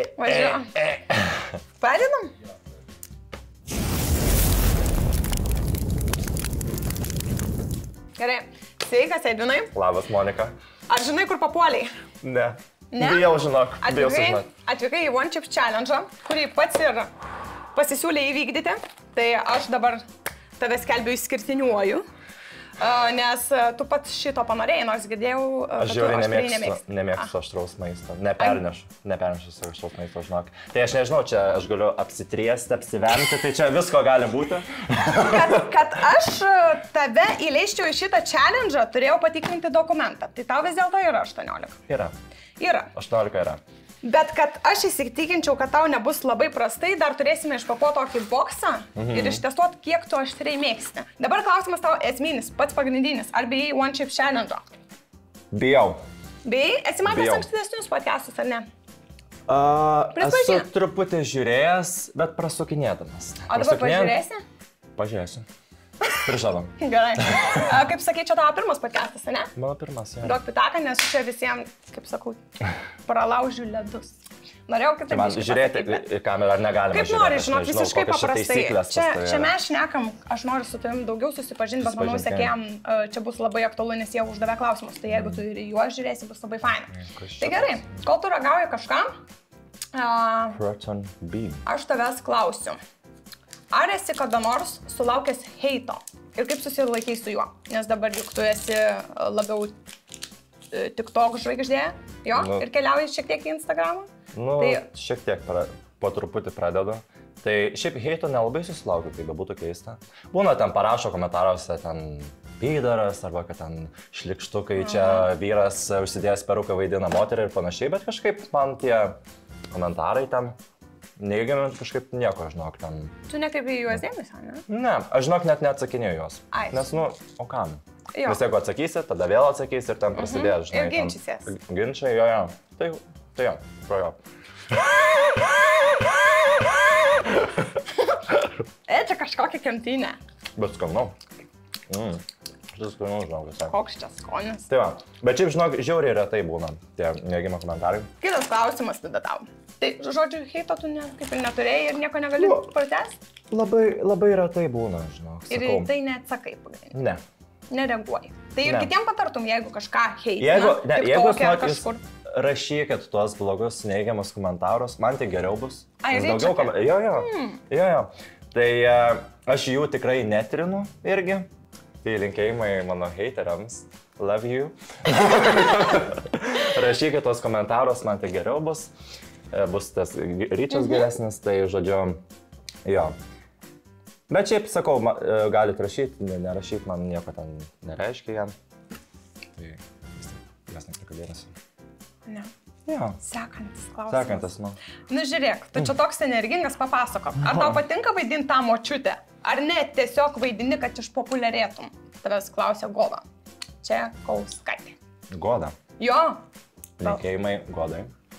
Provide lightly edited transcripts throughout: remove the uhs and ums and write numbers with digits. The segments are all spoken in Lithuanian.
Važiuojam. Pradedam? Gerai. Sveikas, Edvinai. Labas, Monika. Ar žinai, kur papuoliai? Ne. Ne? Bijau žinok. Bijau sužinoti. Atvykai į One Chip Challenge, kurį pats ir pasisiūlė įvykdyti. Tai aš dabar tave skelbiu išskirtiniuoju. Nes tu pats šito panorėjai, nors girdėjau, aš žiauriai nemėgstu aštraus maisto. Nepernešu aštraus maisto, žinok. Tai aš nežinau, čia aš galiu apsitriesti, apsivemti, tai čia visko gali būti. Kad aš tave įleisčiau į šitą challenge, turėjau patikrinti dokumentą. Tai tau vis dėlto yra 18. Yra. 18 yra. Bet kad aš įsitikinčiau, kad tau nebus labai prastai, dar turėsime išpakuoti tokį boksą ir ištestuoti, kiek tu aštriai mėgsti. Dabar klausimas tau esminis, pats pagrindinis. Ar bijai One Chip Challenge? Bijau. Bijai? Esi matęs ankstesnius podcastus, ar ne? Esu truputį žiūrėjęs, bet prasukinėdamas. O dabar pažiūrėsi? Pažiūrėsiu. Prižadam. Gerai. Kaip sakė, čia tavo pirmas podcastas, ne? Mano pirmas, jau. Duok pitaką, nes čia visiems, kaip sakau, pralaužiu ledus. Norėjau kitaip pasakyti. Žiūrėti į kamerą ar negalima žiūrėti? Kaip nori, žinok, visiškai paprastai. Čia mes šnekam, aš noriu su tavim daugiau susipažinti, bet manau, sekėjam, čia bus labai aktualu, nes jie uždavė klausimus. Tai jeigu tu ir juos žiūrėsi, bus labai faina. Tai gerai, kol tu ragauji kažką, aš tavęs klausiu. Ar esi kada nors sulaukęs heito ir kaip susilaikai su juo? Nes dabar juk tu esi labiau TikTok žvaigždė, jo, ir keliauji šiek tiek į Instagramą? Nu, šiek tiek po truputį pradedu. Tai šiaip heito nelabai susilaukiu, tai bebūtų keista. Būna ten parašo komentaruose, ten pydaras, arba kad ten šlikštukai, čia vyras užsidėjęs peruką vaidina moterį ir panašiai, bet kažkaip man tie komentarai ten neigiami, kažkaip nieko, žinok, ten. Tu nekreipi į juos dėmesio, ne? Ne, aš žinok, net neatsakinėjau juos. Nes, nu, o kam? Vis jeigu atsakysi, tada vėl atsakysi ir ten prasidės, žinai. Ir ginčysies. Ginčiai, jo. Tai jo, pro jo. Čia kažkokia kemtinė. Bet skanu. Šis skanu, žinok, visai. Koks čia skonis. Tai va, bet šiaip, žinok, žiauriai retai būna tie mėgimo komentarai. Kitas klausimas tada tau. Tai, žodžiu, heito tu kaip ir neturėjai ir nieko negali pratęsti? Labai retai būna, žinok. Ir tai neatsakai pagrindinį? Ne. Nereaguoji. Tai ir kitiem patartum, jeigu kažką heitina. Jeigu jūs rašykit tuos blogus neigiamus komentarus, man tai geriau bus. Jo. Tai aš jų tikrai netrinu irgi. Tai linkėjimai mano heiteriams. Love you. Rašykit tuos komentarus, man tai geriau bus. Bus tas ryčias geresnis, tai žodžiu, jo. Bet šiaip, sakau, galit rašyti, nerašyti, man nieko ten nereiškia jam. Tai jas neprikabėrėsi. Ne. Jo. Sekantis klausimas. Sekantis, nu. Nu žiūrėk, tu čia toks energingas, papasakok. Ar tau patinka vaidinti tą močiutę? Ar ne, tiesiog vaidini, kad išpopuliarėtum? Tavęs klausia Goda. Čia Kauskaitė. Goda? Jo. Linkėjimai Godai.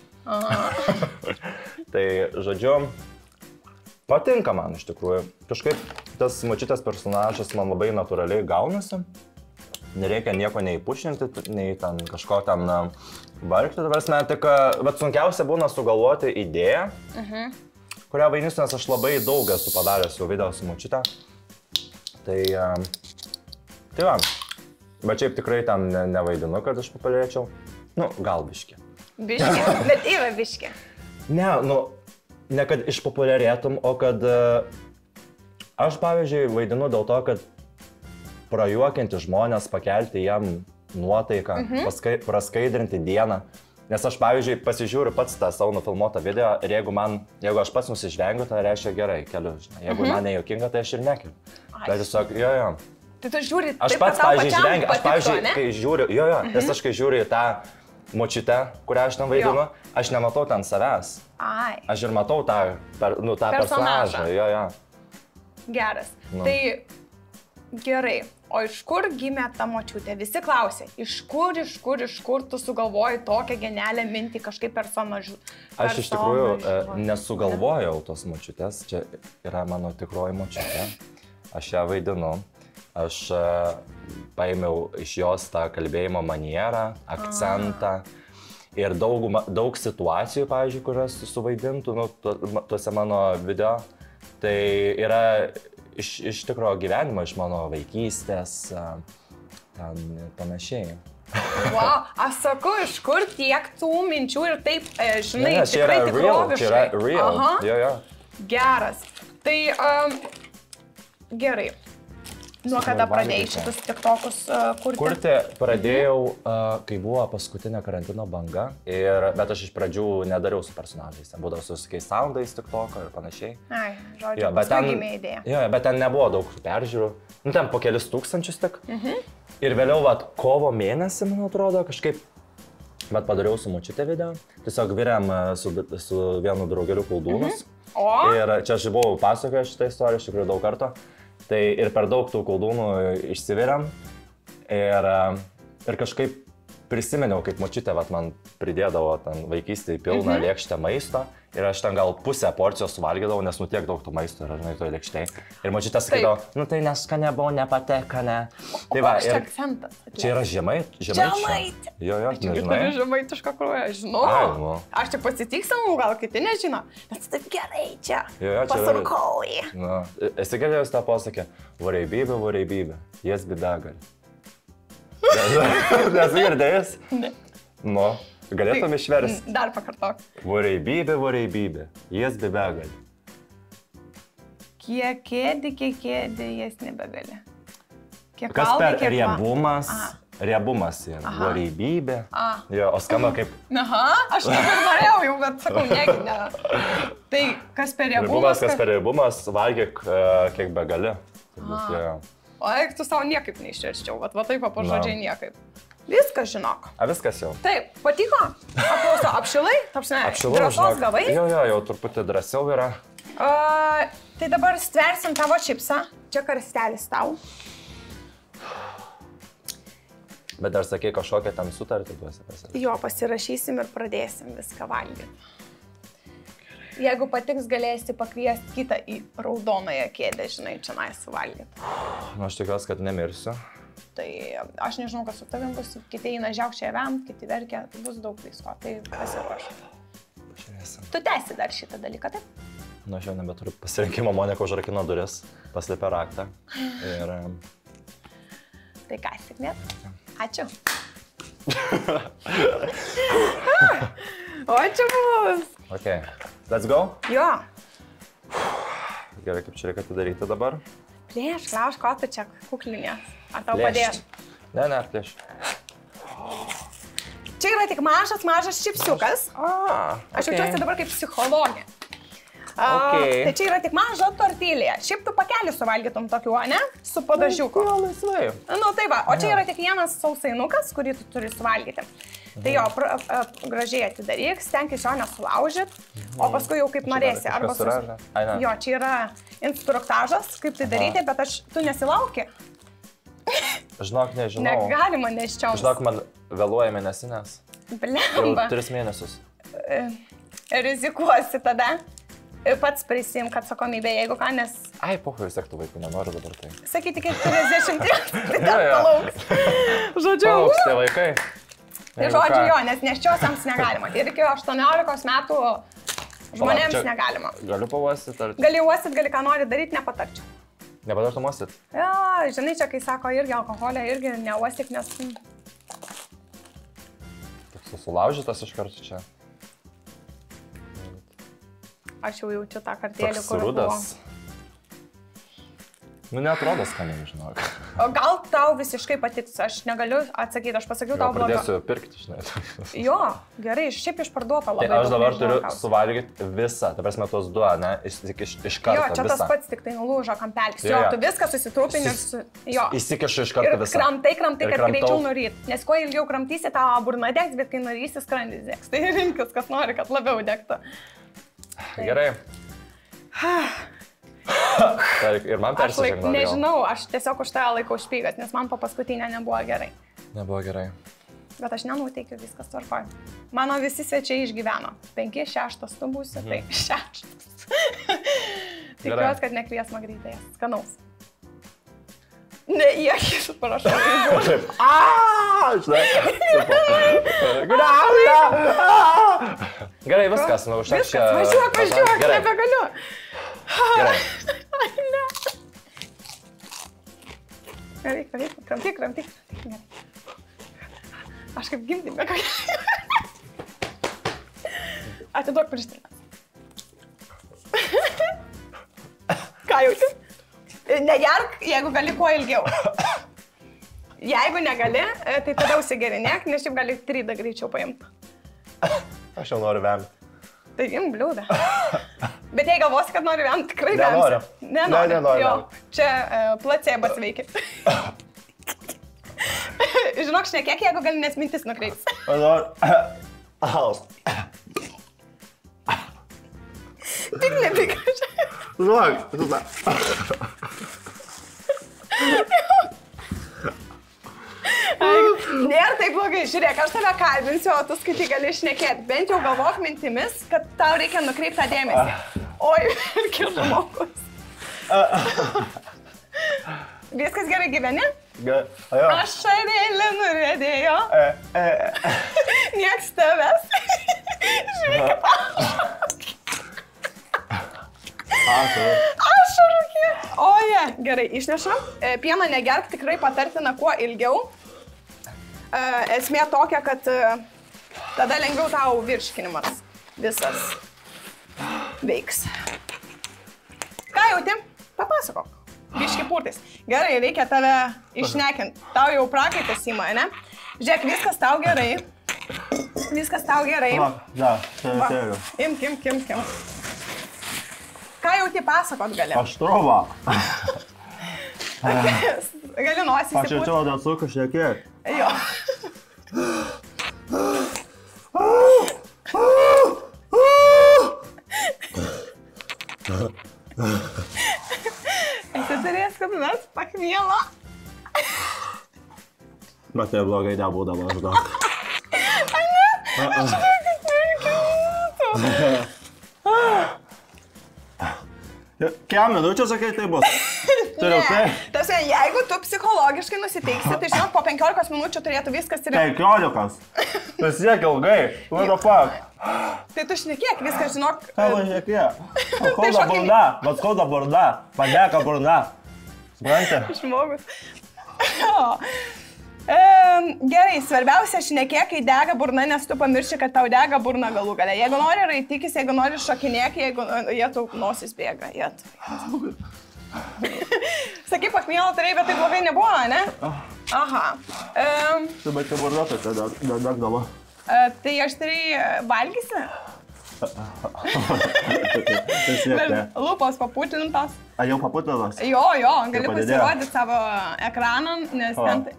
Tai, žodžiu, patinka man iš tikrųjų. Kažkaip tas močiutės personažas man labai natūraliai gaunasi. Nereikia nieko neįpušinti, nei ten kažko ten vargti. Tik, bet sunkiausia būna sugalvoti idėją, kurią vaidinsiu, nes aš labai daug esu padaręs jau video su močiute. Tai va. Bet šiaip tikrai ten nevaidinu, kad aš populiarėčiau. Nu, gal biškį. Biškė, bet yra biškė. Ne, nu, ne kad išpopuliarėtum, o kad aš, pavyzdžiui, vaidinu dėl to, kad prajuokinti žmonės, pakelti jam nuotaiką, praskaidrinti dieną. Nes aš, pavyzdžiui, pasižiūriu pats tą savo nufilmuotą video ir jeigu aš pats nusižvengiu, tai reiškia gerai, keliu, žinai. Jeigu man nejuokinga, tai aš ir nekeliu. Bet tiesiog, jo. Tai tu žiūri, aš pats, pavyzdžiui, žvengiu, aš, pavyzdžiui, kai žiūriu, nes aš kai žiūriu į tą močiutę, kurią aš ten vaidinu, aš nematau ten savęs. Aš ir matau tą personažą. Jo. Geras. Tai gerai. O iš kur gimė ta močiutė? Visi klausė, iš kur tu sugalvojai tokią genialią mintį kažkaip personažu? Aš iš tikrųjų nesugalvojau tos močiutės, čia yra mano tikroji močiutė. Aš ją vaidinu. Aš paėmiau iš jos tą kalbėjimo manierą, akcentą ir daug situacijų, pavyzdžiui, kurias suvaidintų, nu, tuose mano video, tai yra iš tikro gyvenimo, iš mano vaikystės, ten panašiai. Wow, aš sakau, iš kur tiek tų minčių ir taip, žinai, ne, tikrai tikroviškai. Čia yra real. Aha. Jo. Geras. Tai gerai. Nuo kada pradėjai šitus tiktokus kurti? Kurti pradėjau, kai buvo paskutinė karantino banga, bet aš iš pradžių nedariau su personažais. Ten būdavo su tokiais soundais tiktoko ir panašiai. Ai, žodžiu, paskui gimė idėja. Jo, bet ten nebuvo daug peržiūrų. Nu, ten po kelis tūkstančius tik. Ir vėliau, kovo mėnesį, man atrodo, kažkaip, padariau su močiute video. Tiesiog virėm su vienu draugeliu koldūnus. Ir čia aš buvau pasakojęs šitą istoriją iš tikrųjų daug kartų. Tai ir per daug tų koldūnų išsivirėm. Ir kažkaip prisiminiau, kaip močiutė man pridėdavo vaikystėje pilną lėkštę maisto. Ir aš ten gal pusę porcijos suvalgydavau, nes tiek daug tų maisto yra, žinai, toje lėkštėje. Ir močiutė sakydavo, tai neskanė buvo, nepateka. Tai va, ir akcentas. Čia yra žemaitė. Jo, nežinai. Turi žemaitišką kraują, žinau. Aš čia pasitiksinau, gal kiti nežino. Bet taip gerai čia. Pasirukau jį. Esi girdėjus tą posakį, vareibybė, jas bidagali. Nesi girdėjus? Ne. Nu. Galėtum išversti. Dar pakartok. Vareibybė, jas bebegali. Kiek kėdė, jas nebegali. Kas per riebumas? Riebumas yra. Vareibybė. Jo, o skamba kaip... Aha, aš taip ir norėjau jau, bet sakau, ne. Tai kas per riebumas? Kas per riebumas, valgyk kiek begali. O eik, tu savo niekaip neišverčiau, va taip pažodžiai niekaip. Viskas, žinok. Viskas jau. Taip, patiko? Aplauso, apšilai? Apšilai, drąsos gavai? Jo, truputį drąsiau yra. Tai dabar stversim tavo čipsą. Čia karstelis tau. Bet dar sakei, kažkokią tam sutartį duosi pasirašyti. Jo, pasirašysim ir pradėsim viską valgyti. Jeigu patiks, galėsi pakviesti kitą į raudonąją kėdę, žinai, čia suvalgyti. Nu, aš tikiuosi, kad nemirsiu. Tai aš nežinau, kas su tavim bus, kiti eina žiaukščiai vemt, kiti verkia, bus daug visko, tai pasiruoš. Tu tęsi dar šitą dalyką, taip? Nu, aš jau nebeturiu pasirinkimo, Monika užrakino duris, paslėpė raktą ir... Tai ką, sėkmės? Ačiū. O čia bus. Ok, let's go? Jo. Gerai, kaip čia reikia atidaryti dabar? Plėš, Klauš, ko tu čia kuklinės? Ar tau padės? Ne, plėš. Čia yra tik mažas čipsiukas. Aš jaučiuosi dabar kaip psichologė. Tai čia yra tik maža tortilė. Šiaip tu pakelį suvalgytum tokiu, ne? Su padažiuku. Jo, laisvai. Nu tai va, o čia yra tik vienas sausainukas, kurį tu turi suvalgyti. Tai jo, gražiai atidaryk, stenkis jo nesulaužyt, o paskui jau kaip norėsi. Jo, čia yra instruktažas, kaip tai daryti, bet tu nesilauki. Žinok, nežinau. Negalima neščiausias. Žinok, man vėluoja mėnesinės. Blemba. Jau 3 mėnesius. Rizikuosi tada. Pats prisimk atsakomybę, jeigu ką, nes... Ai, pohui, vis tiek tu vaikų nenori dabar tai. Sakyti, kaip 30, tai dar palauks. Žodžiu. Palauks tie vaikai. Tai žodžiu jo, nes neščiosiams negalima. Ir iki 18 metų žmonėms negalima. Galiu pauostyt ar... Gali uostyt, gali ką nori daryti, nepatarčiau. Nepatartum uostyt? Jo, žinai, čia kai sako irgi alkoholio, irgi neuostyk, nes... Toks sulaužytas iš karto čia. Aš jau jaučiu tą kartėlį, kur buvo. rudas. Nu, neatrodo skaniai, žinok. O gal tau visiškai patiks, aš negaliu atsakyti, aš pasakiau tau blogo. Pradėsiu pirkti, žinai. Jo, gerai, šiaip išparduota labai. Tai aš dabar turiu suvalgyti visą, ta prasme, tos 2, ne, iš karto. Jo, čia tas pats tik tai nulūžo kampelis. Jo, tu viską susitrūpini ir jo. Įsikišu iš karto visą. Ir kramtai, kad greičiau nuryt. Nes kuo ilgiau kramtysi, tavo burna degs, bet kai nurysi, skrandis degs. Tai rinkis, kas nori, kad labiau degtų. Gerai. Ir man persižengti. Nežinau, aš tiesiog už tą laikau špygas, nes man po paskutinę nebuvo gerai. Nebuvo gerai. Bet aš nenuteikiu, viskas tvarkoj. Mano visi svečiai išgyveno. 5, 6 tu būsi, tai 6. Tikiuosi, kad nekvies magrytėjas. Skanaus. Ne, į akis, prašau. Žinai. Grauja. Gerai, viskas, nu užteks čia. Važiuok, nebegaliu. Gerai. Ne. Gerai, kramtyk. Aš kaip gimdymė kokia. Atiduok pirštinę. Ką jauti? Negerk, jeigu gali kuo ilgiau. Jeigu negali, tai tada užsigerinėk, nes šiaip gali 3 greičiau paimti. Aš jau noriu vemti. Tai imk bliūdą. Bet jei galvosi, kad nori vemti, tikrai vemsi. Nenoriu. Nenoriu. Jo, čia placebas veikia. Žinok, šnekėk, jeigu gali, nes mintis nukreips. Tik nepyk. Nėra taip blogai, žiūrėk, aš tave kalbinsiu, o tu skaitai gali šnekėti. Bent jau galvok mintimis, kad tau reikia nukreipti tą dėmesį. Oi, ir žmogus. Viskas gerai gyveni? Aš šarėlę nurėdėjo. Nieks tavęs. Žiūrėk, aš rūkė. Oje, gerai, išnešam. Pieną negerk, tikrai patartina kuo ilgiau. Esmė tokia, kad tada lengviau tau virškinimas visas veiks. Ką jauti? Papasakok. Biški purtais. Gerai, reikia tave išnekinti. Tau jau prakaitas įma, ne? Žiūrėk, viskas tau gerai. Viskas tau gerai. Imk. Ką jauti pasakot gali? Aštrova. Gali nosį įsipūti. Aš jaučiu, kad atsuku šiek tiek. Jo. Esi turėjęs, kad mes pakmiela. Bet tai blogai nebūdavo, aš daug. Ai ne? Aš žinau, kad Kiam minučių, sakai, tai bus? Turiu tai? Tarsi, jeigu tu psichologiškai nusiteiksi, tai žinok, po 15 minučių turėtų viskas ir... 15? Tai siek ilgai, what the fuck? Tai tu šnekėk, viską žinok... Ką man šnekėk? Man skauda burna, man deka burna. Supranti? Žmogus. Gerai, svarbiausia šnekėk, kai dega burna, nes tu pamirši, kad tau dega burna galų gale. Jeigu nori raitykis, jeigu nori šokinėk, jeigu jie tau nosis bėga. Sakai, pakmielą turėjai, bet tai blogai nebuvo, ne? Aha. Tu bet čia burna, tai degdavo. Tai aštriai valgysi? Tai siek, ne? Lūpos paputintos. A, jau paputintos? Jo, gali pasirodyti savo ekraną, nes ten tai...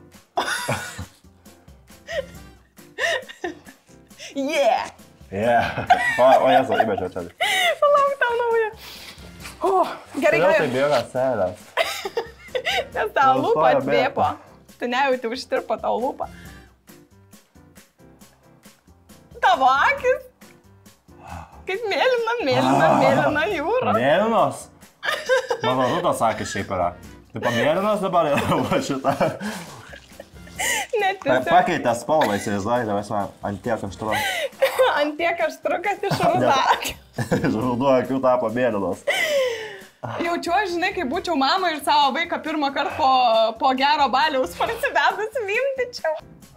Yeah! O, jesu, įmečiau čia. Palauk, tau nauja. Gerai, Kodėl tai bėga selės? Nes tau lūpa atvėpo. Tu nejauti užtirpo tau lūpą. Tavo akis. Kaip mėlyna jūra. Mėlynos? Mano rudas akis šiaip yra. Tai pamėlynos dabar yra šitą. Pakeitė spalvą, įsivaizduoju, tai man ant tiek aštru. Ant tiek aštrukas iš rudakių. Iš rudų akių tapo mėlynos. Jaučiu, žinai, kai būčiau mama ir savo vaiką pirmą kartą po gero baliaus parsivedus vimtičiau.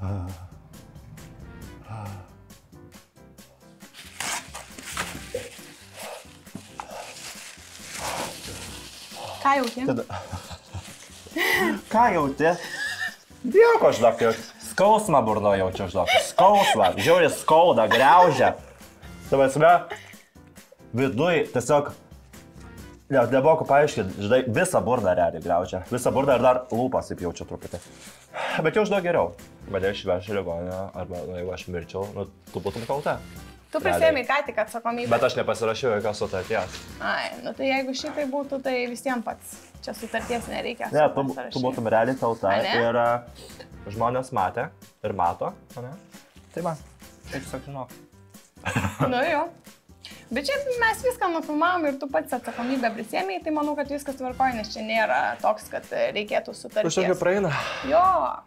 Ką jauti? Ką jauti? Nieko, žinok, skausmą burno jaučiu, žinok. Skausmą, žiauriai skauda, griaužia. Tai vasme, viduj tiesiog, nebuvo ko paaiškinti, žinai, visą burną realiai griaužia. Visą burną ir dar lūpas taip jaučiu truputį. Bet jau žinok geriau. Mane išveši ligoninę, arba jeigu aš mirčiau, tu būtum kalta. Tu prisėmei ką tik atsakomybę. Bet aš nepasirašiau jokios sutarties. Ai, tai jeigu šitai būtų, tai visiems pats. Čia sutarties nereikia. Ne, tu būtum realiai kalta ir žmonės matė ir mato, ne? Tai man, tiesiog žinok. Nu jo. Bet čia mes viską nufilmavom ir tu pats atsakomybę prisėmėjai, tai manau, kad viskas tvarkoja, nes čia nėra toks, kad reikėtų sutarties. Kažkokia praeina. Jo.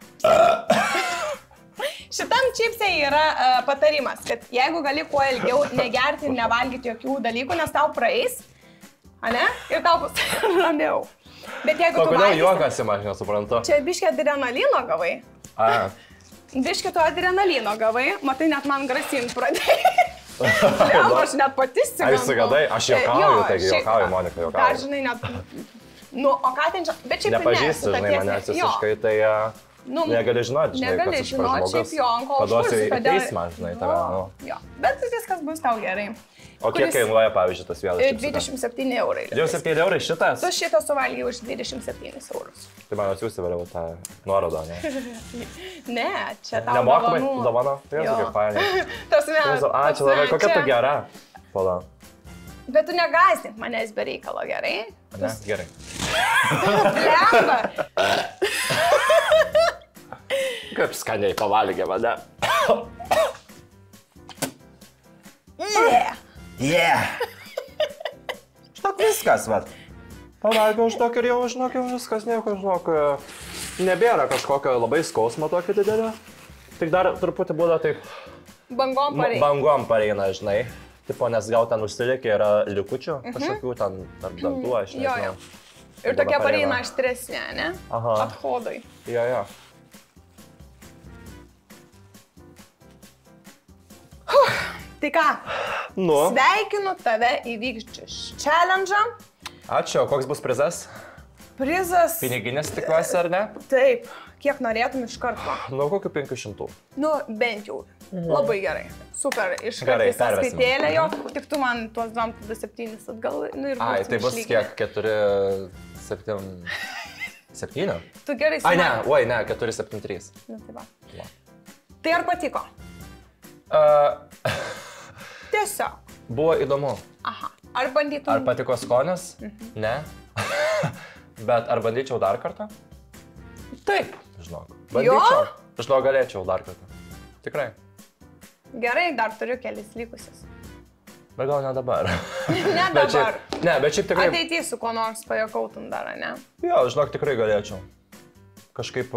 Šitam čipsai yra patarimas, kad jeigu gali kuo ilgiau negerti ir nevalgyti jokių dalykų, nes tau praeis, ane? Ir tau bus ramiau. Bet jeigu tu Kodėl juokas, aš nesuprantu? Čia biškė adrenalino gavai. Biškį to adrenalino gavai, matai, net man grasint pradėjai. Aš net pati sigandu. Aš sigadai, aš juokauju, taigi juokauju, Monika, juokauju. Dar, žinai, net... Nu, o ką ten čia... Bet šiaip nepažįstu, žinai, manęs visiškai, tai negali žinoti, žinai, kas aš per žmogus. Paduosiu į teismą, žinai, tave, nu. Jo, bet viskas bus tau gerai. O kiek kainuoja, pavyzdžiui, tas vienas čipsiukas? 27 eurai. 27 eurai šitas? Tu šitą suvalgiai už 27 eurus. Tai man atsiųsi vėliau tą nuorodą, ne? Ne, čia tau nemokamai dovanų. Dovana? Tai jau kaip fainai. Ačiū labai, kokia tu gera? Pala. Bet tu negazdink manęs be reikalo, gerai? Ne, gerai. Blemba. Kaip skaniai pavalgė mane. Žinok viskas, vat. Pavalgiau žinok ir jau žinok viskas, nieko žinok. Nebėra kažkokio labai skausmo tokio didelio. Tik dar truputį būda taip... Bangom pareina. Bangom pareina, žinai. Tipo, nes gal ten užsilikė yra likučių, kažkokių ten tarp dantų, aš nežinau. Ir tokia pareina aštresnė, ne? Aha. Athodai. Jo. Tai ką? Nu. Sveikinu tave įvykdžius challenge'ą. Ačiū, koks bus prizas? Prizas... Piniginis tikiuosi, ar ne? Taip. Kiek norėtum iš karto? Nu, kokiu 500. Nu, bent jau. Labai gerai. Super. Iš karto sąskaitėlė jo. Tik tu man tuos 2,7 atgal. Nu, ir ai, tai bus kiek? 4, 7... 7? Tu gerai ai, ne, oi, ne, 4, 7, 3. Nu, tai va. Tai ar patiko? Tiesiog. Buvo įdomu. Aha. Ar bandytum? Ar patiko skonis? Ne. Bet ar bandyčiau dar kartą? Taip, žinok. Bandyčiau. Žinok, galėčiau dar kartą. Tikrai. Gerai, dar turiu kelis likusius. Bet gal ne dabar. Ne dabar. Bet šiaip tikrai... Ateityje su kuo nors pajakautum dar, ne? Jo, žinok, tikrai galėčiau. Kažkaip...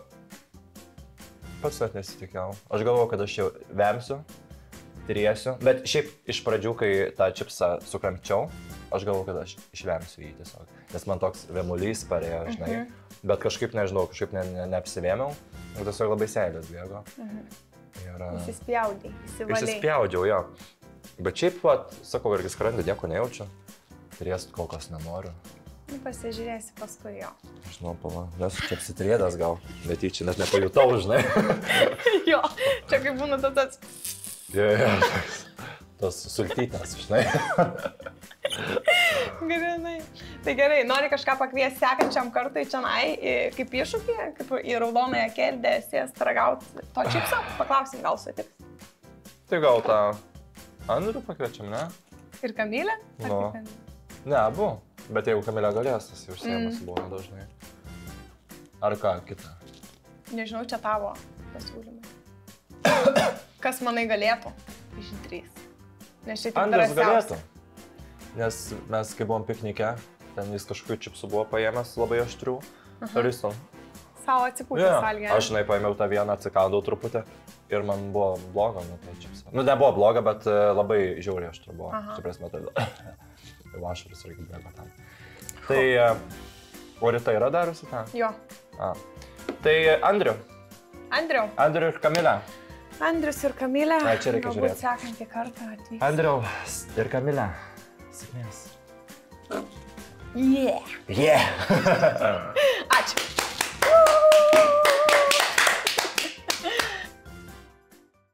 Pats net nesitikėjau. Aš galvoju, kad aš jau vemsiu, triesiu. Bet šiaip iš pradžių, kai tą čipsą sukramčiau, aš galvoju, kad aš išvemsiu jį tiesiog. Nes man toks vėmulys parėjo, žinai. Bet kažkaip, nežinau, kažkaip neapsivėmiau. Ir tiesiog labai seilės bėgo. Įsispjaudai, įsivaliai. Įsispjaudžiau, jo. Bet šiaip, sakau, irgi skrandį nieko nejaučiu. Triest kol kas nenoriu. Pasižiūrėsi paskui jo. Žinau, pala, nes čia apsitriedęs gal, bet jį čia net nepajutau, žinai. Jo, čia kaip būna tas... Jo, tos sultytės, žinai. Gerai. Tai gerai, nori kažką pakviesti sekančiam kartui čionai, kaip iššūkį, kaip į raudonąją kėdę sėst ragauti to čipso? Paklausim, gal sutiks. Tai gal tą Andrių pakviečiam, ne? Ir Kamilę? Nu. Ne, abu. Bet jeigu Kamilė galės, tas jau užsiėmas buvo dažnai. Ar ką kitą? Nežinau, čia tavo pasiūlymai. Kas manai galėtų? Iš 3. Nes čia tik Andrius galėtų. Nes mes, kai buvom piknike, ten jis kažkokių čipsų buvo paėmęs labai aštrių. Ar jis ten? Savo atsipūtęs valgė. Aš, žinai, paėmiau tą vieną, atsikandau truputį ir man buvo bloga nuo to čipsą. Nu, nebuvo bloga, bet labai žiauriai aštru buvo. Čia prasme, tai... Vašaris reikia bėgo tam. Tai, o ryta yra darusi ten? Jo. Tai Andriu. Andriu ir Kamilė. Andrius ir Kamilė. Čia reikia žiūrėti. Galbūt sekantį kartą atvyks. Andriu ir Kamilė. Sėkmės. Yeah.